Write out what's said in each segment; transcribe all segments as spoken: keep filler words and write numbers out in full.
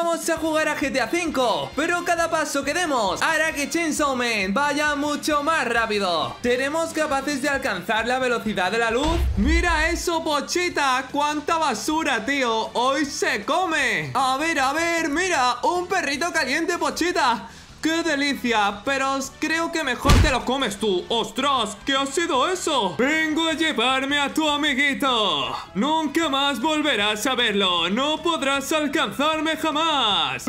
Vamos a jugar a G T A cinco, pero cada paso que demos hará que Chainsaw Man vaya mucho más rápido. ¿Seremos capaces de alcanzar la velocidad de la luz? ¡Mira eso, Pochita! ¡Cuánta basura, tío! ¡Hoy se come! A ver, a ver, mira, un perrito caliente, Pochita. ¡Qué delicia! Pero creo que mejor te lo comes tú. ¡Ostras! ¿Qué ha sido eso? Vengo a llevarme a tu amiguito. Nunca más volverás a verlo. No podrás alcanzarme jamás.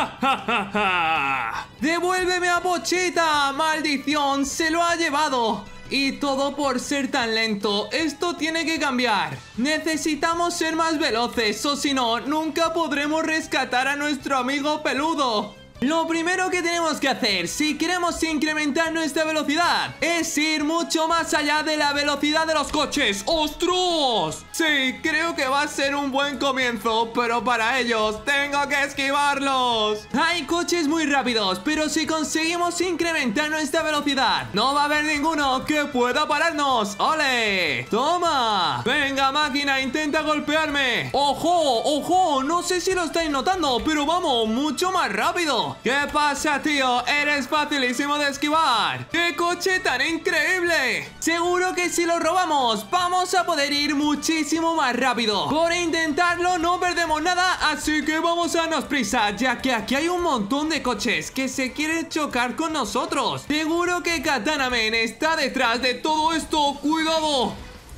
¡Devuélveme a Pochita! ¡Maldición! ¡Se lo ha llevado! Y todo por ser tan lento. Esto tiene que cambiar. Necesitamos ser más veloces, o si no, nunca podremos rescatar a nuestro amigo peludo. Lo primero que tenemos que hacer si queremos incrementar nuestra velocidad es ir mucho más allá de la velocidad de los coches. ¡Ostras! Sí, creo que va a ser un buen comienzo, pero para ellos tengo que esquivarlos. Hay coches muy rápidos, pero si conseguimos incrementar nuestra velocidad, no va a haber ninguno que pueda pararnos. ¡Ole! ¡Toma! Venga, máquina, intenta golpearme. ¡Ojo! ¡Ojo! No sé si lo estáis notando, pero vamos, mucho más rápido. ¿Qué pasa, tío? Eres facilísimo de esquivar. ¡Qué coche tan increíble! Seguro que si lo robamos vamos a poder ir muchísimo más rápido. Por intentarlo no perdemos nada, así que vamos a darnos prisa, ya que aquí hay un montón de coches que se quieren chocar con nosotros. Seguro que Katana Man está detrás de todo esto. ¡Cuidado!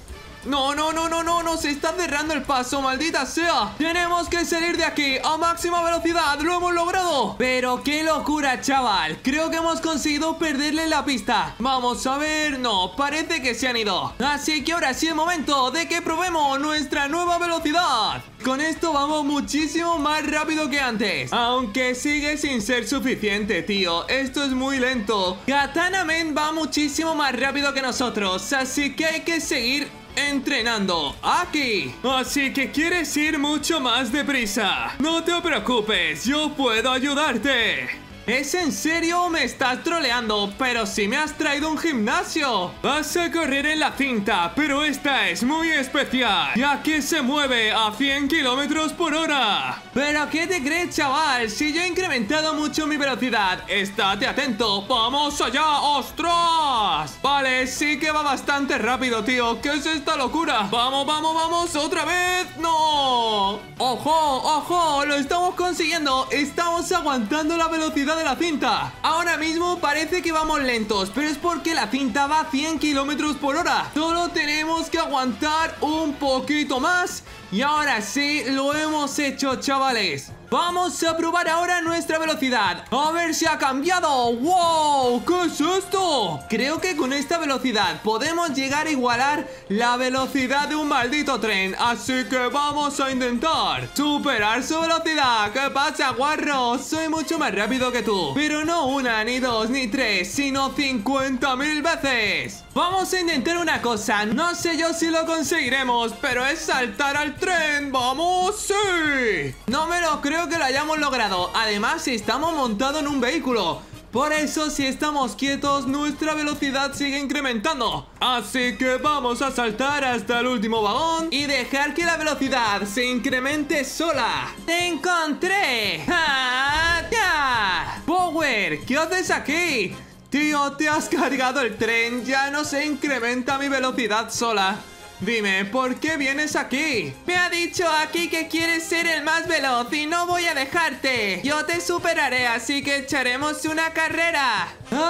No, no, no, no, no, no, se está cerrando el paso, maldita sea. Tenemos que salir de aquí a máxima velocidad, lo hemos logrado. Pero qué locura, chaval. Creo que hemos conseguido perderle la pista. Vamos a ver, no, parece que se han ido. Así que ahora sí es momento de que probemos nuestra nueva velocidad. Con esto vamos muchísimo más rápido que antes. Aunque sigue sin ser suficiente, tío. Esto es muy lento. Katana Man va muchísimo más rápido que nosotros, así que hay que seguir entrenando aquí. Así que quieres ir mucho más deprisa. No te preocupes, yo puedo ayudarte. ¿Es en serio o me estás troleando? Pero si me has traído un gimnasio. Vas a correr en la cinta, pero esta es muy especial, ya que se mueve a cien kilómetros por hora. ¿Pero qué te crees, chaval? Si yo he incrementado mucho mi velocidad. Estate atento. ¡Vamos allá! ¡Ostras! Vale, sí que va bastante rápido, tío. ¿Qué es esta locura? ¡Vamos, vamos, vamos! ¡Otra vez! ¡No! ¡Ojo, ojo! ¡Lo estamos consiguiendo! Estamos aguantando la velocidad de la cinta. Ahora mismo parece que vamos lentos, pero es porque la cinta va a cien kilómetros por hora. Solo tenemos que aguantar un poquito más. Y ahora sí, lo hemos hecho, chavales. Vamos a probar ahora nuestra velocidad. A ver si ha cambiado. ¡Wow! ¿Qué es esto? Creo que con esta velocidad podemos llegar a igualar la velocidad de un maldito tren. Así que vamos a intentar superar su velocidad. ¿Qué pasa, guarro? Soy mucho más rápido que tú. Pero no una, ni dos, ni tres, sino cincuenta mil veces. Vamos a intentar una cosa. No sé yo si lo conseguiremos, pero es saltar al tren. ¡Vamos! ¡Sí! No me lo creo que lo hayamos logrado. Además, estamos montados en un vehículo. Por eso, si estamos quietos, nuestra velocidad sigue incrementando. Así que vamos a saltar hasta el último vagón y dejar que la velocidad se incremente sola. ¡Te encontré! ¡Ah, ya! Power, ¿qué haces aquí? Tío, te has cargado el tren. Ya no se incrementa mi velocidad sola. Dime, ¿por qué vienes aquí? Me ha dicho aquí que quieres ser el más veloz y no voy a dejarte. Yo te superaré, así que echaremos una carrera.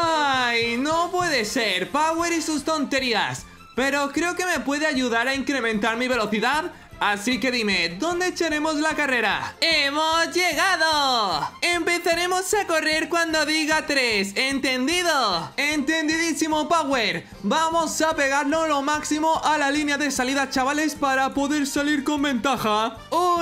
Ay, no puede ser. Power y sus tonterías. Pero creo que me puede ayudar a incrementar mi velocidad. Así que dime, ¿dónde echaremos la carrera? ¡Hemos llegado! Empezaremos a correr cuando diga tres, ¿entendido? Entendidísimo, Power. Vamos a pegarlo lo máximo a la línea de salida, chavales, para poder salir con ventaja.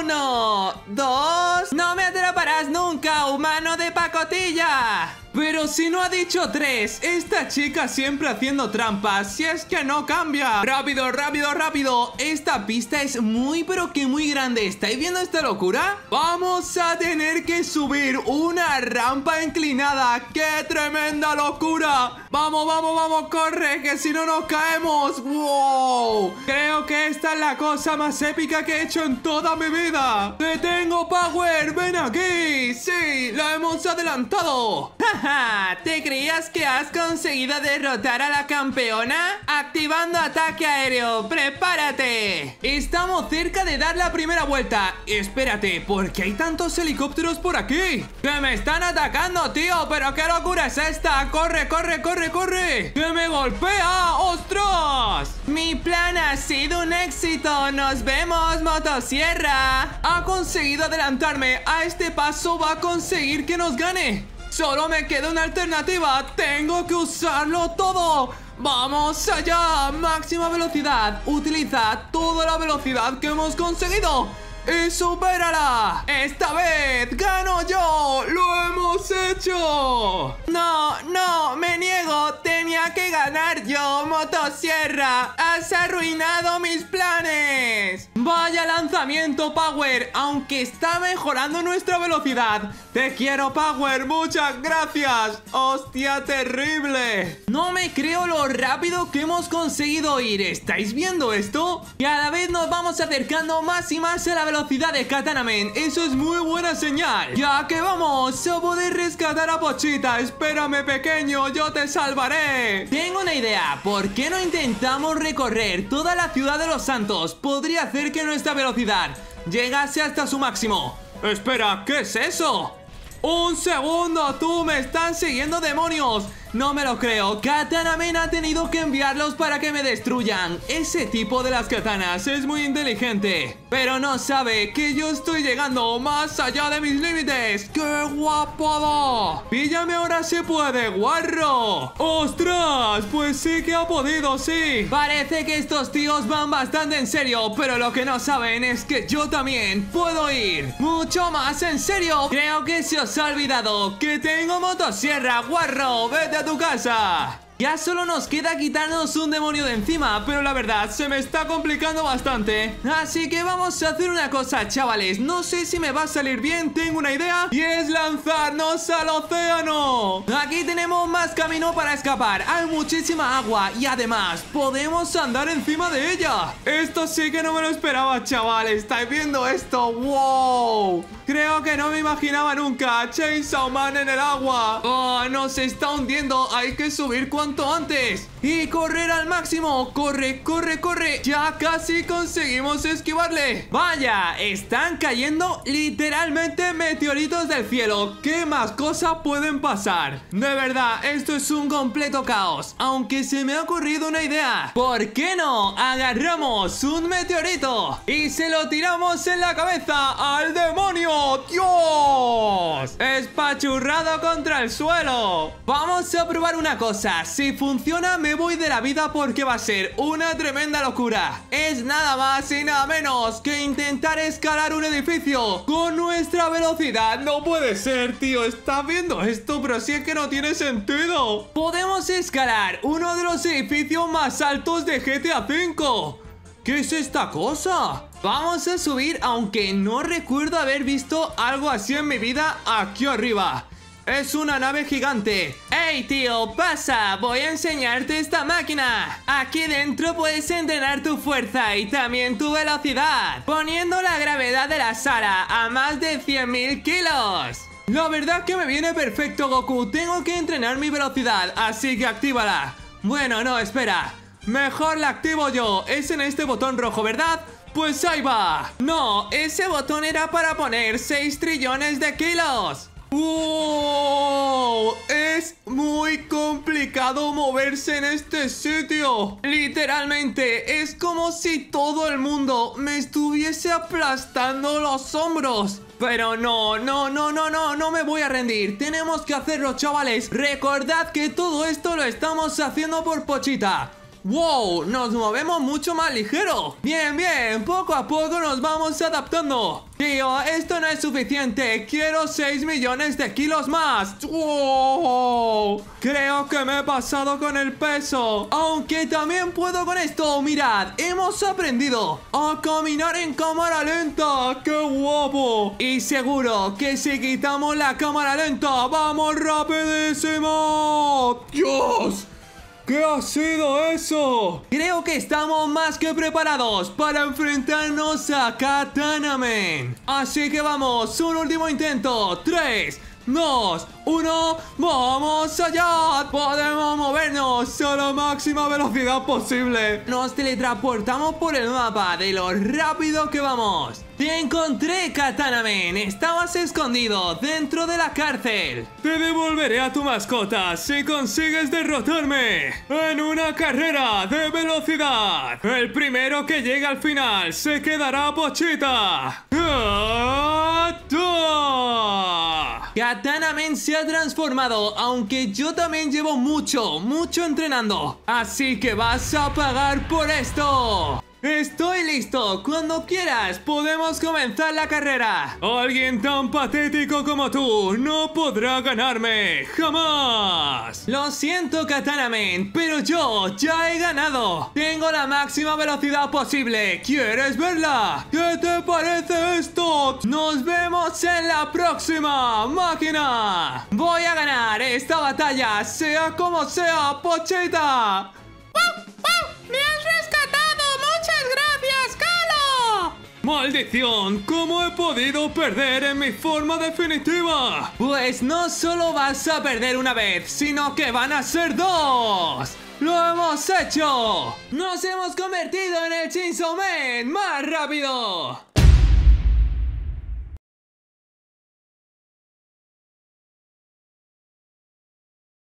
Uno, dos... ¡No me atraparás nunca, humano de pacotilla! Pero si no ha dicho tres, esta chica siempre haciendo trampas, si es que no cambia. Rápido, rápido, rápido. Esta pista es muy pero que muy grande. ¿Estáis viendo esta locura? Vamos a tener que subir una rampa inclinada. ¡Qué tremenda locura! Vamos, vamos, vamos, corre, que si no nos caemos. ¡Wow! Creo que esta es la cosa más épica que he hecho en toda mi vida. ¡Te tengo, Power! ¡Ven aquí! ¡Sí, sí! ¡Lo hemos adelantado! ¡Jaja! ¿Te creías que has conseguido derrotar a la campeona? Activando ataque aéreo, ¡prepárate! Estamos cerca de dar la primera vuelta. Espérate, ¿por qué hay tantos helicópteros por aquí? ¡Que me están atacando, tío! ¿Pero qué locura es esta? ¡Corre, corre, corre, corre! ¡Que me golpea! ¡Ostras! Mi plan ha sido un éxito. ¡Nos vemos, motosierra! Ha conseguido adelantarme. A este paso va a conseguir que nos gane. Solo me queda una alternativa. Tengo que usarlo todo. ¡Vamos allá! Máxima velocidad. Utiliza toda la velocidad que hemos conseguido y supérala. Esta vez gano yo. ¡Lo hemos hecho! No, no, me niego. Tenía que ganar yo, motosierra. Has arruinado mis planes. Vaya lanzamiento, Power. Aunque está mejorando nuestra velocidad. Te quiero, Power. Muchas gracias. ¡Hostia, terrible! No me creo lo rápido que hemos conseguido ir. ¿Estáis viendo esto? Cada vez nos vamos acercando más y más a la velocidad de Katanaman. Eso es muy buena señal. Ya que vamos a poder rescatar a Pochita. Espérame, pequeño, yo te salvaré. Tengo una idea. ¿Por qué no intentamos recorrer toda la ciudad de los Santos? Podría hacer que nuestra velocidad llegase hasta su máximo. Espera, ¿qué es eso? ¡Un segundo! ¡Tú! ¡Me están siguiendo demonios! No me lo creo. Katanaman ha tenido que enviarlos para que me destruyan. Ese tipo de las katanas es muy inteligente, pero no sabe que yo estoy llegando más allá de mis límites. ¡Qué guapada! ¡Píllame ahora se puede, guarro! ¡Ostras! Pues sí que ha podido, sí. Parece que estos tíos van bastante en serio, pero lo que no saben es que yo también puedo ir mucho más en serio. Creo que se os ha olvidado que tengo motosierra, guarro. ¡Vete a tu casa! Ya solo nos queda quitarnos un demonio de encima, pero la verdad se me está complicando bastante. Así que vamos a hacer una cosa, chavales. No sé si me va a salir bien, tengo una idea, y es lanzarnos al océano. Aquí tenemos más camino para escapar. Hay muchísima agua y además podemos andar encima de ella. Esto sí que no me lo esperaba, chavales. ¿Estáis viendo esto? ¡Wow! Creo que no me imaginaba nunca Chainsaw Man en el agua. Oh, nos está hundiendo. Hay que subir cuanto antes y correr al máximo. Corre, corre, corre. Ya casi conseguimos esquivarle. Vaya, están cayendo literalmente meteoritos del cielo. ¿Qué más cosas pueden pasar? De verdad, esto es un completo caos. Aunque se me ha ocurrido una idea. ¿Por qué no agarramos un meteorito y se lo tiramos en la cabeza al demonio? ¡Dios! Espachurrado contra el suelo. Vamos a probar una cosa. Si funciona, me voy de la vida porque va a ser una tremenda locura. Es nada más y nada menos que intentar escalar un edificio con nuestra velocidad. No puede ser, tío. ¿Estás viendo esto? Pero sí es que no tiene sentido. Podemos escalar uno de los edificios más altos de G T A cinco. ¿Qué es esta cosa? Vamos a subir, aunque no recuerdo haber visto algo así en mi vida. Aquí arriba es una nave gigante. ¡Hey, tío! ¡Pasa! Voy a enseñarte esta máquina. Aquí dentro puedes entrenar tu fuerza y también tu velocidad, poniendo la gravedad de la sala a más de cien mil kilos. La verdad que me viene perfecto, Goku. Tengo que entrenar mi velocidad, así que actívala. Bueno, no, espera. Mejor la activo yo. Es en este botón rojo, ¿verdad? Pues ahí va. No, ese botón era para poner seis trillones de kilos. ¡Wow! Es muy complicado moverse en este sitio. Literalmente, es como si todo el mundo me estuviese aplastando los hombros. Pero no, no, no, no, no, no me voy a rendir. Tenemos que hacerlo, chavales. Recordad que todo esto lo estamos haciendo por Pochita. ¡Wow! Nos movemos mucho más ligero. Bien, bien, poco a poco nos vamos adaptando. Tío, esto no es suficiente. Quiero seis millones de kilos más. ¡Wow! Creo que me he pasado con el peso. Aunque también puedo con esto. Mirad, hemos aprendido a caminar en cámara lenta. ¡Qué guapo! Y seguro que si quitamos la cámara lenta, ¡vamos rapidísimo! ¡Dios! ¿Qué ha sido eso? Creo que estamos más que preparados para enfrentarnos a Katanaman. Así que vamos, un último intento. tres, dos, uno, ¡vamos allá! Podemos movernos a la máxima velocidad posible. Nos teletransportamos por el mapa de lo rápido que vamos. Te encontré, Katanaman. Estabas escondido dentro de la cárcel. Te devolveré a tu mascota si consigues derrotarme en una carrera de velocidad. El primero que llegue al final se quedará pochita. Katanaman se ha transformado, aunque yo también llevo mucho, mucho entrenando. Así que vas a pagar por esto. Estoy listo. Cuando quieras podemos comenzar la carrera. Alguien tan patético como tú no podrá ganarme. ¡Jamás! Lo siento, Katanaman, pero yo ya he ganado. Tengo la máxima velocidad posible. ¿Quieres verla? ¿Qué te parece esto? Nos vemos en la próxima, máquina. Voy a ganar esta batalla, sea como sea, Pochita. ¡Me has rescatado! ¡Muchas gracias, Calo! ¡Maldición! ¿Cómo he podido perder en mi forma definitiva? Pues no solo vas a perder una vez, sino que van a ser dos. ¡Lo hemos hecho! ¡Nos hemos convertido en el Chainsaw Man más rápido!